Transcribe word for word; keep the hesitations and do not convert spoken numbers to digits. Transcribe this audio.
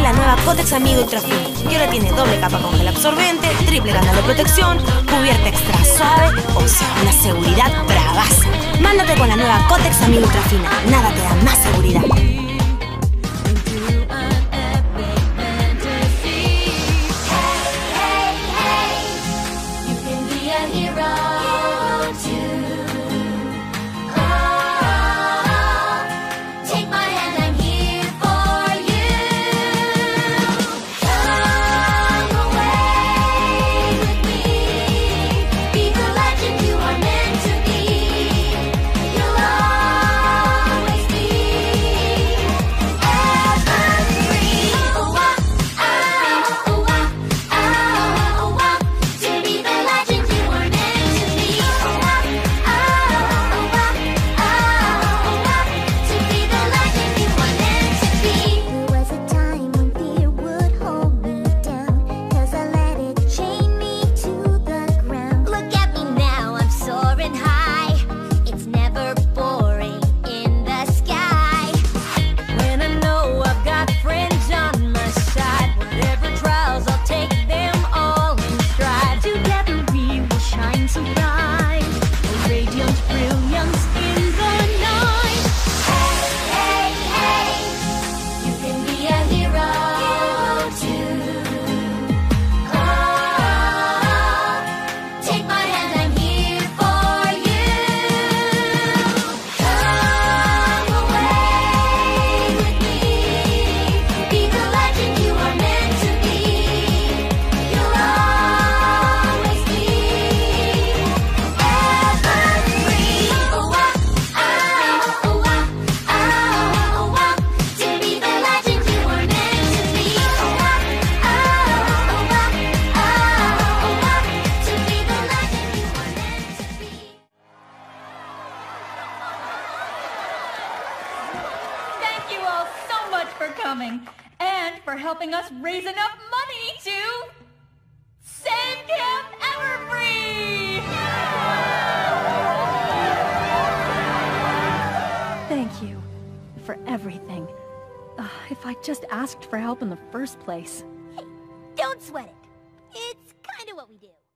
la nueva Kotex Amigo Ultra Fino, y ahora tiene doble capa con gel absorbente, triple canal de protección, cubierta extra suave, o sea, una seguridad bravaza. Mándate con la nueva Kotex Amigo Ultra Fina, nada te da más seguridad. Thank you all so much for coming and for helping us raise enough money to save Camp Everfree! Thank you for everything. Uh, if I just asked for help in the first place. Hey, don't sweat it. It's kind of what we do.